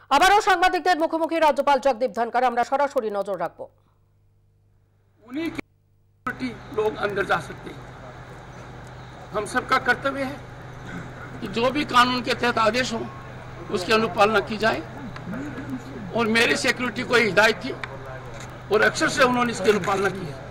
আবারও সাংবাদিকদের মুখোমুখি রাজ্যপাল জগদীপ ধনখড়, আমরা সরাসরি নজর রাখব। उन्हीं की लोग अंदर जा सकते हैं। हम सबका कर्तव्य है कि जो भी कानून के तहत आदेश हो उसकी अनुपालना की जाए, और मेरी सिक्योरिटी को हिदायत थी और अक्सर से उन्होंने इसकी अनुपालना की है।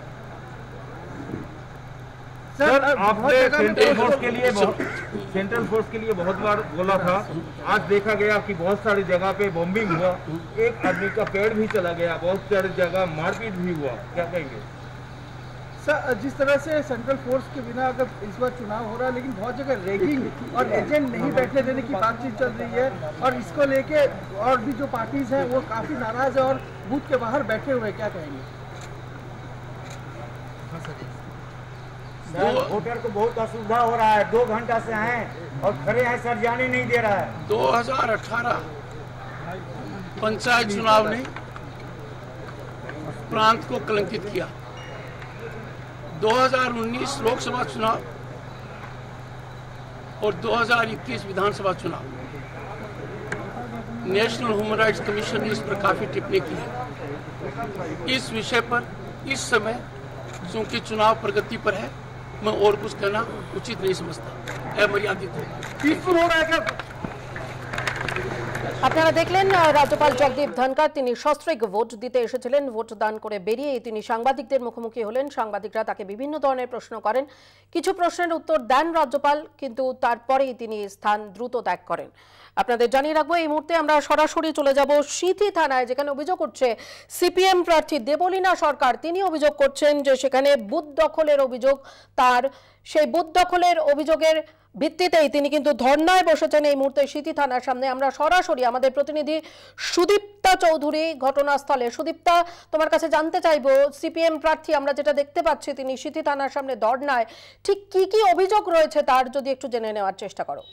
सर, आपने सेंट्रल फोर्स के लिए बहुत बार बोला था, आज देखा गया कि बहुत सारी जगह पे बॉम्बिंग हुआ, एक आदमी का पेड़ भी चला गया, बहुत सारी जगह मारपीट भी हुआ, क्या कहेंगे? सर, जिस तरह से सेंट्रल फोर्स के बिना अगर इस बार चुनाव हो रहा है, लेकिन बहुत जगह रैगिंग और एजेंट नहीं बैठने देने की बातचीत चल रही है, और इसको लेके और भी जो पार्टीज हैं वो काफी नाराज है और बूथ के बाहर बैठे हुए, क्या कहेंगे? वोटर को बहुत असुविधा हो रहा है, 2 घंटा से हैं और खड़े हैं सर, जाने नहीं दे रहा है। 2018 पंचायत चुनाव ने प्रांत को कलंकित किया। 2019 लोकसभा चुनाव और 2021 विधानसभा चुनाव, नेशनल ह्यूमन राइट्स कमीशन ने इस पर काफी टिप्पणी की है। इस विषय पर इस समय चूंकि चुनाव प्रगति पर है, मैं और कुछ कहना उचित नहीं समझता, अमर्यादित है। पीसफुल हो रहा है क्या? আপনারা দেখলেন রাজ্যপাল জগদীপ ধনখড়, তিনি সস্ত্রীক ভোট দিতে এসেছিলেন। ভোট দান করে বেরিয়ে তিনি সাংবাদিকদের মুখোমুখি হলেন। সাংবাদিকরা তাকে বিভিন্ন ধরনের প্রশ্ন করেন, কিছু প্রশ্নের উত্তর দেন রাজ্যপাল, কিন্তু তারপরেই তিনি স্থান দ্রুত ত্যাগ করেন। আপনাদের জানিয়ে রাখবো, এই মুহূর্তে আমরা সরাসরি চলে যাব সিঁথি থানায়, যেখানে অভিযোগ করছে সিপিএম প্রার্থী দেবলীনা সরকার। তিনি অভিযোগ করছেন যে সেখানে বুথ দখলের অভিযোগ তার, সেই বুথ দখলের অভিযোগের ভিত্তিতেই তিনি কিন্তু ধর্নায় বসেছেন এই মুহূর্তে সিঁথি থানার সামনে। আমরা সরাসরি আমাদের প্রতিনিধি সুদীপ্তা চৌধুরী ঘটনাস্থলে। সুদীপ্তা, তোমার কাছে জানতে চাইবো, সিপিএম প্রার্থী আমরা যেটা দেখতে পাচ্ছি তিনি সিঁথি থানার সামনে ধর্নায়, ঠিক কি কি অভিযোগ রয়েছে তার যদি একটু জেনে নেওয়ার চেষ্টা করো।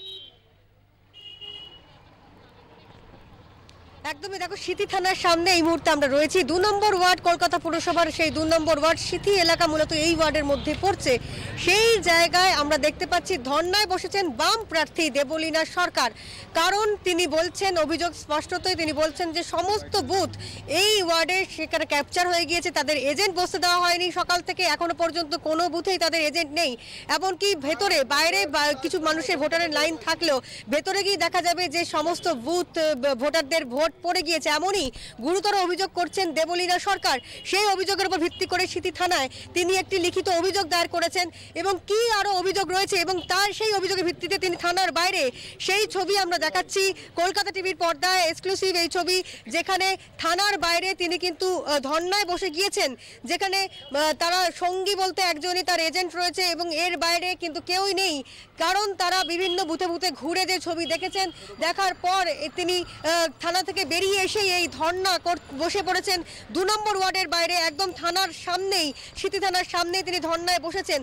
একদমই, দেখো সিঁথি থানার সামনে এই মুহূর্তে আমরা রয়েছি। 2 নম্বর ওয়ার্ড কলকাতা পুরসভার সেই 2 নম্বর ওয়ার্ড সিঁথি এলাকা মূলত এই ওয়ার্ডের মধ্যে পড়ছে। সেই জায়গায় আমরা দেখতে পাচ্ছি ধর্নায় বসেছেন বাম প্রার্থী দেবলীনা সরকার। কারণ তিনি বলছেন, অভিযোগ স্পষ্টতই তিনি বলছেন যে সমস্ত বুথ এই ওয়ার্ডে সেখানে ক্যাপচার হয়ে গিয়েছে, তাদের এজেন্ট বসতে দেওয়া হয়নি সকাল থেকে, এখনো পর্যন্ত কোনো বুথেই তাদের এজেন্ট নেই। এমনকি ভেতরে বাইরে কিছু মানুষের ভোটারের লাইন থাকলেও ভেতরে গিয়ে দেখা যাবে যে সমস্ত বুথ ভোটারদের ভোট পড়ে গিয়েছে। এমনই গুরুতর অভিযোগ করছেন দেবলীনা সরকার। সেই অভিযোগের উপর ভিত্তি করে সিঁথি থানায় তিনি একটি লিখিত অভিযোগ দায়ের করেছেন, এবং কি আরো অভিযোগ রয়েছে এবং তার সেই অভিযোগের ভিত্তিতে তিনি থানার বাইরে সেই ছবি আমরা দেখাচ্ছি কলকাতা টিভির পর্দায়, এক্সক্লুসিভ এই ছবি, যেখানে থানার বাইরে তিনি কিন্তু ধর্নায় বসে গিয়েছেন, যেখানে তারা সঙ্গী বলতে একজনই তার এজেন্ট রয়েছে এবং এর বাইরে কিন্তু কেউই নেই। কারণ তারা বিভিন্ন বুথে বুথে ঘুরে যে ছবি দেখেছেন, দেখার পর তিনি থানা থেকে বেরিয়ে এসে এই ধর্না বসে পড়েছেন 2 নম্বর ওয়ার্ডের বাইরে, একদম থানার সামনেই, সিঁথি থানার সামনেই তিনি ধর্নায় বসেছেন।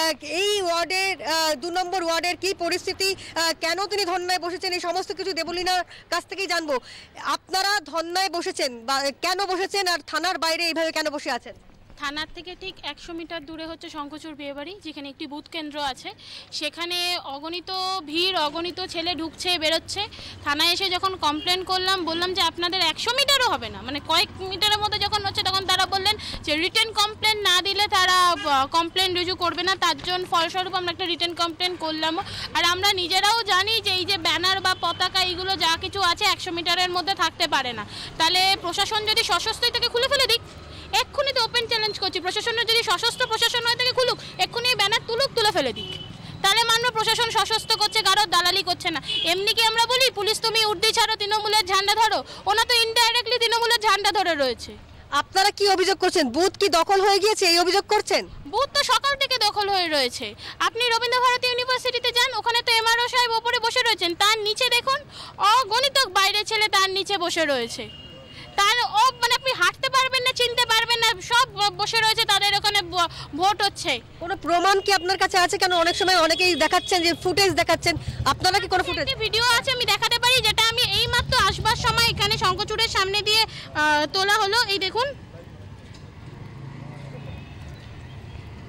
এই ওয়ার্ডের 2 নম্বর ওয়ার্ডের কি পরিস্থিতি, কেন তিনি ধর্নায় বসেছেন, এই সমস্ত কিছু দেবলীনার কাছ থেকেই জানবো। আপনারা ধর্নায় বসেছেন বা কেন বসেছেন, আর থানার বাইরে এইভাবে কেন বসে আছেন? থানার থেকে ঠিক 100 মিটার দূরে হচ্ছে শঙ্খচূড় বিয়েবাড়ি, যেখানে একটি বুথ কেন্দ্র আছে। সেখানে অগণিত ভিড়, অগণিত ছেলে ঢুকছে বেরোচ্ছে। থানায় এসে যখন কমপ্লেন করলাম, বললাম যে আপনাদের 100 মিটারও হবে না, মানে কয়েক মিটারের মধ্যে যখন হচ্ছে, তখন তারা বললেন যে রিটেন কমপ্লেন না দিলে তারা কমপ্লেন রুজু করবে না। তার জন্য ফলস্বরূপ আমরা একটা রিটেন কমপ্লেন করলাম। আর আমরা নিজেরাও জানি যে এই যে ব্যানার বা পতাকা এইগুলো যা কিছু আছে 100 মিটারের মধ্যে থাকতে পারে না। তাহলে প্রশাসন যদি সশস্ত্রই থেকে খুলে ফেলে দিক, এক্ষুনি তো ওপেন চ্যালেঞ্জ করছি, প্রশাসনের যদি সশস্ত্র প্রশাসন হয়ে থাকে খুলুক, এক্ষুনি ব্যানার তুলে ফেলে দিক। তাহলে মানব প্রশাসন সশস্ত্র করছে, কারো দালালি করছে না। এমনি কি আমরা বলি পুলিশ তুমি উর্দি ছাড়ো, তৃণমূলের ঝান্ডা ধরো, ওনা তো ইনডাইরেক্টলি তৃণমূলের ঝান্ডা ধরে রয়েছে। আপনারা কি অভিযোগ করছেন, বুথ কি দখল হয়ে গিয়েছে এই অভিযোগ করছেন? বুথ তো সকাল থেকে দখল হয়ে রয়েছে। আপনি রবীন্দ্রভারতী ইউনিভার্সিটিতে যান, ওখানে তো এমআরও সাহেব ওপরে বসে রয়েছেন, তার নিচে দেখুন অগণিত বাইরে ছেলে তার নিচে বসে রয়েছে। তার মানে আপনি হাঁটতে পারবেন না, চিনতে পারবেন না, সব বসে রয়েছে, তাদের ওখানে ভোট হচ্ছে। কোনো প্রমাণ কি আপনার কাছে আছে? কেন অনেক সময় অনেকেই দেখাচ্ছেন যে ফুটেজ দেখাচ্ছেন, আপনারা কি কোনো ফুটেজ ভিডিও আছে আমি দেখাতে পারি, যেটা আমি এইমাত্র আসবার সময় এখানে শঙ্খচূড়ের সামনে দিয়ে তোলা হলো। এই দেখুন,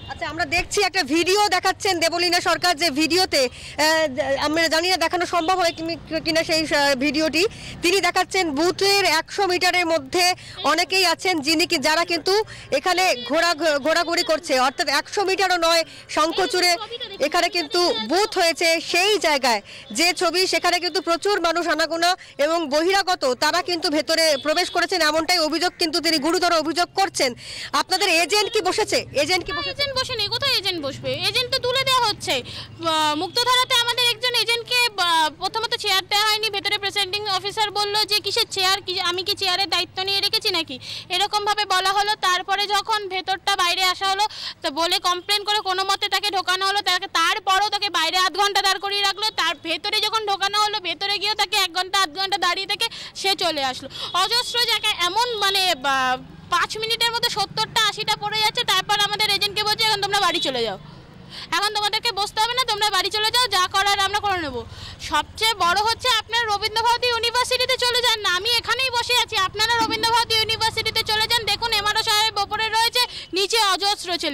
আচ্ছা, আমরা দেখছি একটা ভিডিও দেখাচ্ছেন দেবলীনা সরকার, যে ভিডিওতে আমরা জানি না দেখানো সম্ভব হয় কিনা সেই ভিডিওটি। তিনি দেখাচ্ছেন বুথের 100 মিটারের মধ্যে অনেকেই আছেন যারা কিন্তু এখানে ঘোরাঘুরি করছে, অর্থাৎ 100 মিটারও নয়, শঙ্খচূড়ে এখানে কিন্তু বুথ হয়েছে সেই জায়গায় যে ছবি, সেখানে কিন্তু প্রচুর মানুষ আনাগোনা এবং বহিরাগত তারা কিন্তু ভেতরে প্রবেশ করেছেন, এমনটাই অভিযোগ কিন্তু তিনি গুরুতর অভিযোগ করছেন। আপনাদের এজেন্ট কি বসেছে? এজেন্ট বসেনি, কোথায় এজেন্ট বসবে? এজেন্ট তো তুলে দেওয়া হচ্ছে। মুক্তধারাতে আমাদের একজন এজেন্টকে প্রথমত চেয়ার দেওয়া হয়নি, ভেতরে প্রেসিডিং অফিসার বলল যে কিসের চেয়ার, আমি কি চেয়ারের দায়িত্ব নিয়ে রেখেছি নাকি, এরকম ভাবে বলা হলো। তারপরে যখন ভেতরটা বাইরে আসা হলো তো বলে কমপ্লেন করে কোনো মতে তাকে ঢোকানো হলো, তারপরও তাকে বাইরে আধ ঘন্টা দাঁড় করিয়ে রাখলো। তার ভেতরে যখন ঢোকানো হলো, ভেতরে গিয়েও তাকে 1 ঘন্টা আধ ঘন্টা দাঁড়িয়ে থেকে সে চলে আসলো। অজস্র জায়গায় এমন 5 মিনিটের মধ্যে 70টা 80টা পড়ে যাচ্ছে। তারপর আমাদের এজেন্টকে বলছে এখন তোমরা বাড়ি চলে যাও, এখন তোমাদেরকে বসতে হবে না, তোমরা বাড়ি চলে যাও, যা করার আমরা করে নেবো। সবচেয়ে বড় হচ্ছে আপনারা রবীন্দ্রভারতী ইউনিভার্সিটিতে চলে যান না, আমি এখানেই বসে আছি, আপনারা রবীন্দ্রভারতী ইউনিভার্সিটিতে চলে যান। দেখুন এমআরও সাহেব ওপরে রয়েছে, নিচে অজস্র ছেলে।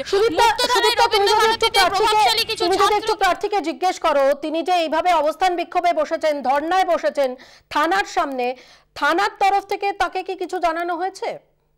একটু প্রার্থীকে জিজ্ঞেস করো, তিনি যে এইভাবে অবস্থান বিক্ষোভে বসেছেন, ধর্নায় বসেছেন থানার সামনে, থানার তরফ থেকে তাকে কি কিছু জানানো হয়েছে?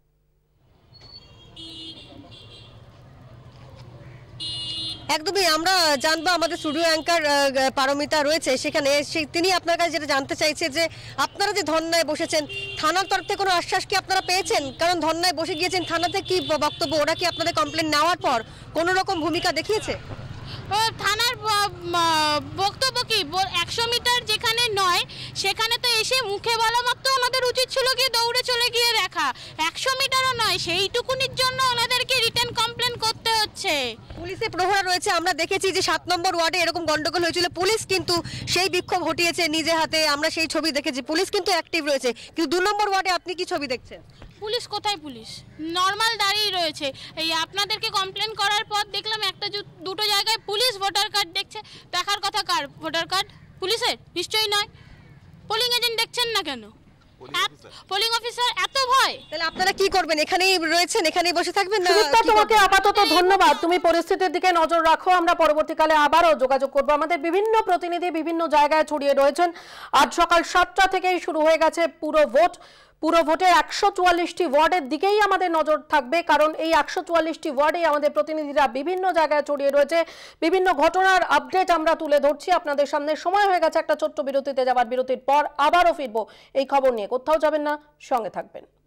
একদমই, আমরা জানবো, আমাদের স্টুডিও অ্যাঙ্কার পারমিতা রয়েছে সেখানে, তিনি আপনার কাছে যেটা জানতে চাইছে যে আপনারা যে ধর্নায় বসেছেন, থানার তরফ থেকে কোনো আশ্বাস কি আপনারা পেয়েছেন? কারণ ধর্নায় বসে গিয়েছেন, থানাতে কি বক্তব্য? ওরা কি আপনাদের কমপ্লেন নেওয়ার পর কোনো রকম ভূমিকা দেখিয়েছে? থানার বক্তব্য কি, 100 মিটার যেখানে নয় সেখানে তো এসে মুখে বলা মাত্র ওনাদের উচিত ছিল গিয়ে দৌড়ে চলে গিয়ে দেখা। 100 মিটারও নয়, সেইটুকুনির জন্য ওনাদেরকে রিটার্ন কমপ্লেন করতে হচ্ছে। পুলিশের প্রহরা রয়েছে, আমরা দেখেছি যে 7 নম্বর ওয়ার্ডে এরকম গন্ডগোল হয়েছিল, পুলিশ কিন্তু সেই বিক্ষোভ হটিয়েছে নিজে হাতে, আমরা সেই ছবি দেখেছি, পুলিশ কিন্তু অ্যাক্টিভ রয়েছে। কিন্তু 2 নম্বর ওয়ার্ডে আপনি কি ছবি দেখছেন? পুলিশ কোথায়? পুলিশ নর্মাল দাঁড়িয়ে রয়েছে। এই আপনাদেরকে কমপ্লেন করার পর দেখলাম দুটো জায়গায় পুলিশ ভোটার কার্ড দেখছে। দেখার কথা কার ভোটার কার্ড? পুলিশের? নিশ্চয়ই নয়। পোলিং এজেন্ট দেখছেন না কেন? পোলিং অফিসার এত ভয়? তাহলে আপনারা কি করবেন? এখানেই রয়েছেন, এখানেই বসে থাকবেন না? তোমাকে আপাতত ধন্যবাদ, তুমি পরিস্থিতির দিকে নজর রাখো, আমরা পরবর্তীকালে আবারও যোগাযোগ করব। আমাদের বিভিন্ন প্রতিনিধি বিভিন্ন জায়গায় ছড়িয়ে রয়েছেন। আজ সকাল 7টা থেকেই শুরু হয়ে গেছে পুরো ভোটে 144টি ওয়ার্ডের দিকেই আমাদের নজর থাকবে, কারণ এই 144টি ওয়ার্ডে আমাদের প্রতিনিধিরা বিভিন্ন জায়গায় ছড়িয়ে রয়েছে। বিভিন্ন ঘটনার আপডেট আমরা তুলে ধরছি আপনাদের সামনে। সময় হয়ে গেছে একটা ছোট্ট বিরতিতে যাবার, বিরতির পর আবারও ফিরবো এই খবর নিয়ে। কোথাও যাবেন না, সঙ্গে থাকবেন।